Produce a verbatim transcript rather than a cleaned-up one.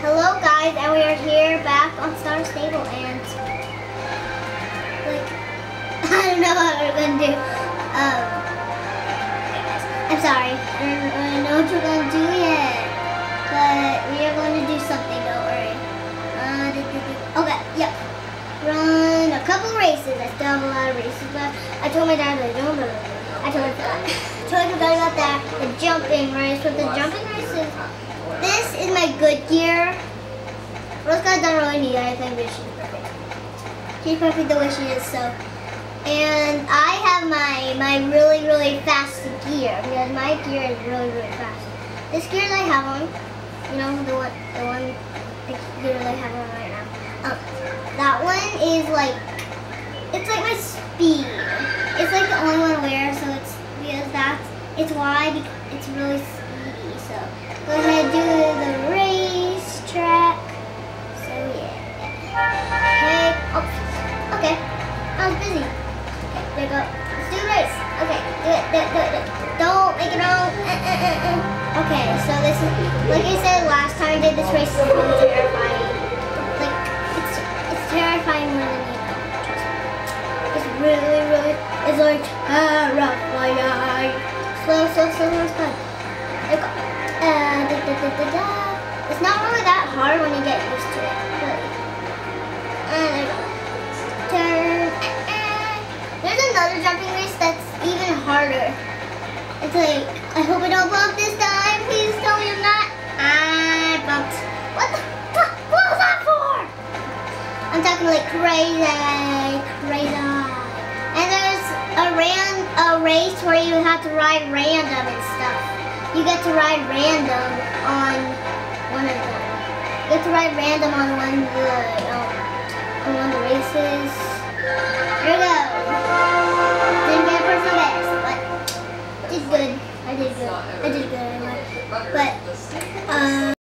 Hello guys, and we are here back on Star Stable, and like I don't know what we're gonna do. Um, I'm sorry, I don't really know what we're gonna do yet, but we are going to do something. Don't worry. Uh, okay, yep. Run a couple races. I still have a lot of races left. I told my dad to don't. I totally forgot. I totally forgot about that. The jumping race. But the jumping races. This is my good gear. Rose guys don't really need anything, but she's perfect. She's perfect the way she is. So, and I have my my really really fast gear because my gear is really really fast. This gear that I have on, you know, the one the one the gear that I have on right now. Um, that one is like it's like my speed. It's like the only one I wear, so it's because that's it's why it's really speedy. So go ahead, do the race track. So yeah. Okay. Oh, okay. I was busy. Okay, there you go. Let's do the race. Okay, do it, do it, do it. Do it. Don't make it wrong. Uh, uh, uh, uh. Okay, so this is like I said last time I did this race. It's really terrifying. Like it's it's terrifying more than you know. Trust me. It's really, really. It's like terrifying. Slow, slow, slow, slow, slow. Like, uh, da, da, da, da, da. It's not really that hard when you get used to it, really. And there you go. Turn. Uh, uh. There's another jumping race that's even harder. It's like, I hope I don't bump this time. Please tell me I'm not. I bumped. What the fuck? What was that for? I'm talking like crazy, crazy. And there's a ran a race where you have to ride random and stuff. You get to ride random on one of them. You get to ride random on one of the um, on one of the races. Here we go. Didn't get a personal best, but did good. I did good. I did good anyway. But um.